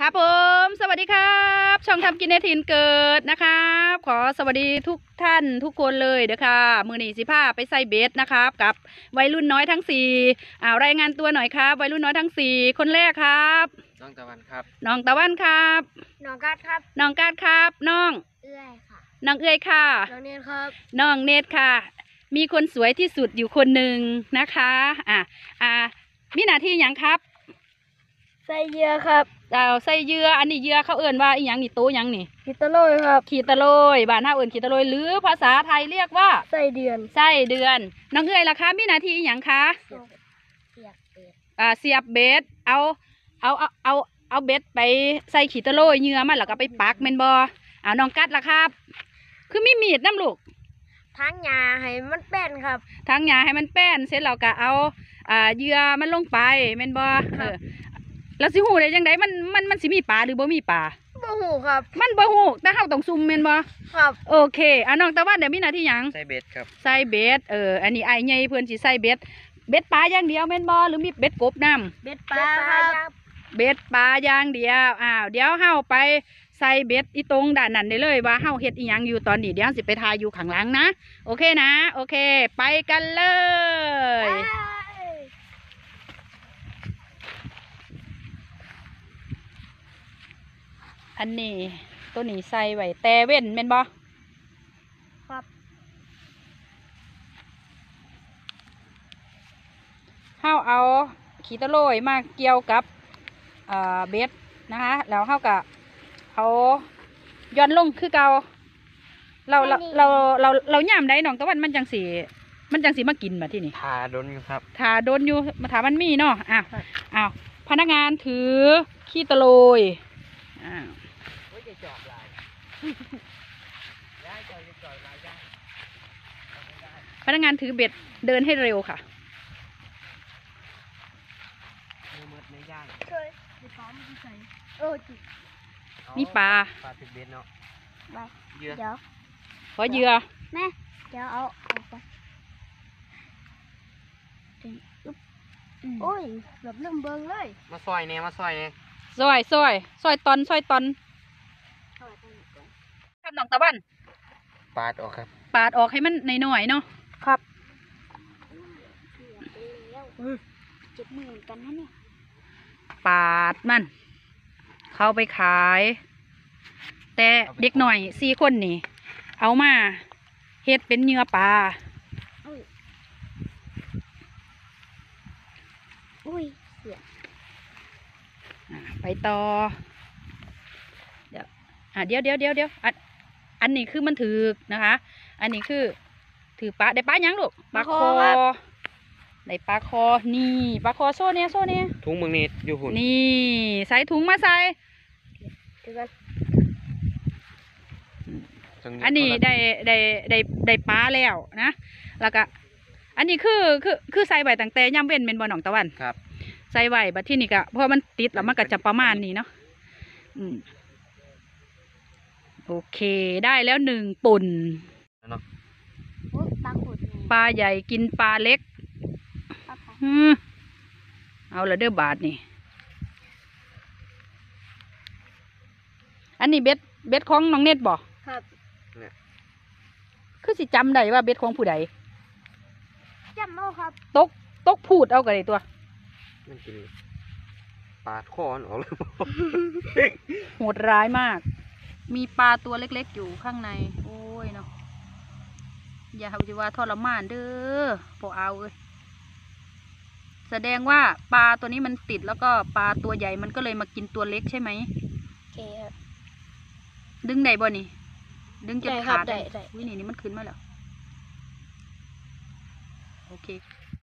ครับผมสวัสดีครับช่องทำกินในถิ่นเกิดนะครับขอสวัสดีทุกท่านทุกคนเลยเด้อค่ะมือหนีสิผ้าไปใส่เบสนะครับกับวัยรุ่นน้อยทั้งสี่รายงานตัวหน่อยครับวัยรุ่นน้อยทั้งสี่คนแรกครับน้องตะวันครับน้องตะวันครับน้องกัดครับน้องกัดครับน้องเอื้อยค่ะน้องเอื้อยค่ะน้องเนตครับน้องเนตค่ะมีคนสวยที่สุดอยู่คนหนึ่งนะคะมีหน้าที่อย่างครับใส่เยื่อครับใส่เยื่ออันนี้เยื่อเขาเอิ่นว่าอีหยังนี่โตหยังนี่ขีตะโรยครับขีตะโรยบ้านเฮาเอิ่นขีตะโรยหรือภาษาไทยเรียกว่าไส้เดือนไส้เดือนน้องเอื้อยล่ะคะมีหน้าที่อีหยังคะเสียบเบ็ดเอาเบ็ดไปใส่ขีตะโรยเยื่อมันแล้วก็ไปปักแม่นบ่น้องกัดล่ะครับคือมีมีดน้ำลูกทั้งหญ้าให้มันแป้นครับทั้งหญ้าให้มันแป้นเสร็จแล้วก็เอาเหยื่อมันลงไปแม่นบ่แล้วสิหูได้จังไดมันสิมีปลาหรือบ่มีปลาบ่หูครับมันบ่หูแต่เฮาต้องซุ่มแม่นบ่ครับโอเคน้องตะวันเดี๋ยวมีหน้าที่หยังใส่เบ็ดครับใส่เบ็ดอันนี้ไอ้ใหญ่เพิ่นสิใส่เบ็ดปลาอย่างเดียวแม่นบ่หรือมีเบ็ดกบน้ำเบ็ดปลาครับเบ็ดปลาอย่างเดียวเดี๋ยวเฮาไปใส่เบ็ดอีตรงด้านนั้นได้เลยว่าเฮาเฮ็ดอีหยังอยู่ตอนนี้เดี๋ยวสิไปทายอยู่ข้างหลังนะโอเคนะโอเคไปกันเลยอันนี้ตัวนี้ใส่ไว้แต่เว้นแม่นบ่ครับเฮาเอาขีตะโรยมาเกี่ยวกับเบ็ดนะคะแล้วเฮาก็เอาย้อนลงคือเก่าเราย่ำได้น้องตะวันมันจังสีมากินมาที่นี่ทาโดนอยู่ครับทาโดนอยู่มาถามมันมีเนาะพนักงานถือขีตะโรยพนักงานถือเบ็ดเดินให้เร็วค่ะมีปลาติดเบ็ดเนาะเดี๋ยวขอเหยื่อแม่เดี๋ยวเอาออกไปโอ้ยแบบเริ่มเบิ่งเลยมาซอยเนี่ยซอยตอนครับน้องตะวันปาดออกครับปาดออกให้มันหน่อยๆเนาะครับเจ็บมือเหมือนกันนะเนี่ยปาดมันเข้าไปขายแต่เด็กหน่อย4 คนนี่เอามาเฮ็ดเป็นเนื้อปลาอุ้ยเสียไปต่อเดี๋ยวอันนี้คือมันถือนะคะอันนี้คือถือปลาได้ปลายังลูกปลาคอได้ปลาคอนี่ปลาคอโซ่เนี่ยถุงมึงนี่อยู่หุ่นนี่ใส่ถุงมาใส่อันนี้ได้ปลาแล้วนะแล้วก็อันนี้คือใส่ใบตั้งแต่ย่ำเว้นเป็นบ่อหนองตะวันครับใส่ใบบัดที่นี่ก็เพราะมันติดแล้วมันก็จะประมาณนี้เนาะโอเคได้แล้ว1 ปุ่นปลาใหญ่กินปลาเล็กเอาละเด้อบาทนี่อันนี้เบ็ดของน้องเน็ตบ่ครับคือสิจำได้ว่าเบ็ดของผู้ใดจำเอาครับตกพูดเอากันเลยตัวมันกินปลาคอนออกเลยโหดร้ายมากมีปลาตัวเล็กๆอยู่ข้างในโอ้ยเนาะอย่าเอาว่าทรมานเด้อพอเอาแสดงว่าปลาตัวนี้มันติดแล้วก็ปลาตัวใหญ่มันก็เลยมากินตัวเล็กใช่ไหมดึงได้บ่นี่ดึงจนขาดได้วินี่มันขึ้นมาแล้วโอเค